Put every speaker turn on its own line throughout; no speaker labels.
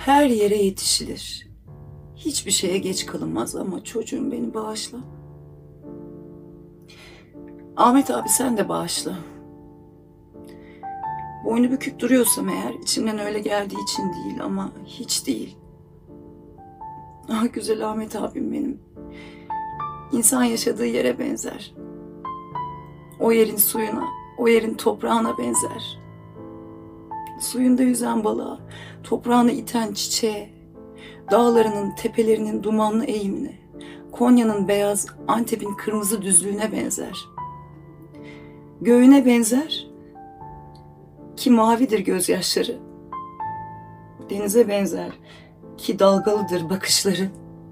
Her yere yetişilir. Hiçbir şeye geç kalınmaz ama çocuğum beni bağışla. Ahmet abi sen de bağışla. Boynu bükük duruyorsam eğer içimden öyle geldiği için değil ama hiç değil. Ah güzel Ahmet abim benim. İnsan yaşadığı yere benzer. O yerin suyuna, o yerin toprağına benzer. Suyunda yüzen balığa, toprağını iten çiçeğe, dağlarının, tepelerinin dumanlı eğimine, Konya'nın beyaz, Antep'in kırmızı düzlüğüne benzer. Göğüne benzer ki mavidir gözyaşları. Denize benzer ki dalgalıdır bakışları.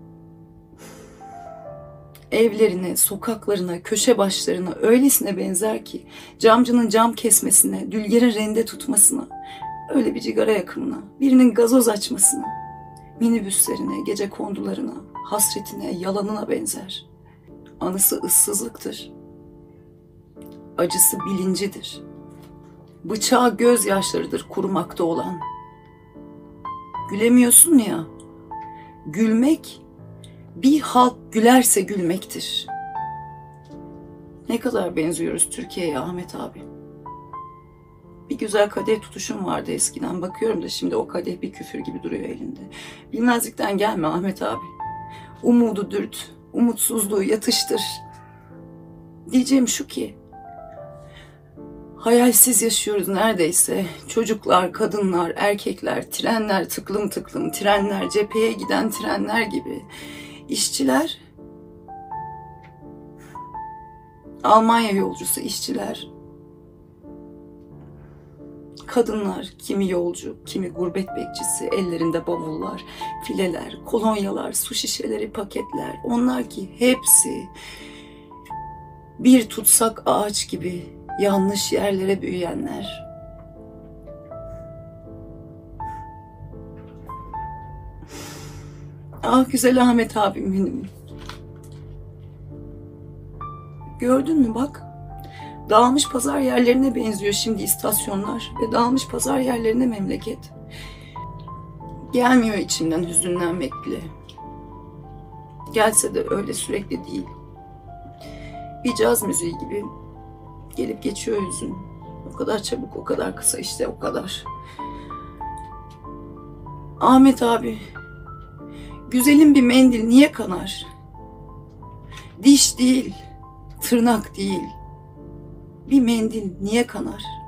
Evlerine, sokaklarına, köşe başlarına öylesine benzer ki camcının cam kesmesine, dülgerin rende tutmasına, öyle bir cigara yakımına, birinin gazoz açmasına, minibüslerine, gecekondularına, hasretine, yalanına benzer. Anısı ıssızlıktır. Acısı bilincidir. Bıçağı gözyaşlarıdır kurumakta olan. Gülemiyorsun ya, gülmek bir halk gülerse gülmektir. Ne kadar benziyoruz Türkiye'ye Ahmet abi. Bir güzel kadeh tutuşum vardı eskiden. Bakıyorum da şimdi o kadeh bir küfür gibi duruyor elinde. Bilmezlikten gelme Ahmet abi. Umudu dürt, umutsuzluğu yatıştır. Diyeceğim şu ki, hayalsiz yaşıyoruz neredeyse. Çocuklar, kadınlar, erkekler, trenler tıklım tıklım, trenler, cepheye giden trenler gibi. İşçiler, Almanya yolcusu işçiler, kadınlar, kimi yolcu, kimi gurbet bekçisi, ellerinde bavullar, fileler, kolonyalar, su şişeleri, paketler. Onlar ki hepsi bir tutsak ağaç gibi yanlış yerlere büyüyenler. Ah güzel Ahmet abim benim. Gördün mü bak. Dağılmış pazar yerlerine benziyor şimdi istasyonlar ve dağılmış pazar yerlerine memleket. Gelmiyor içimden hüzünlenmek bile. Gelse de öyle sürekli değil. Bir caz müziği gibi gelip geçiyor hüzün. O kadar çabuk, o kadar kısa işte o kadar. Ahmet abi, güzelin bir mendil niye kanar? Diş değil, tırnak değil. Bir mendil niye kanar?